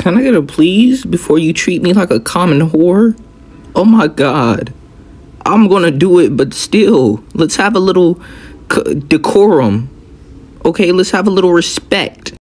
Can I get a please before you treat me like a common whore? Oh my God. I'm gonna do it, but still, let's have a little decorum. Okay, let's have a little respect.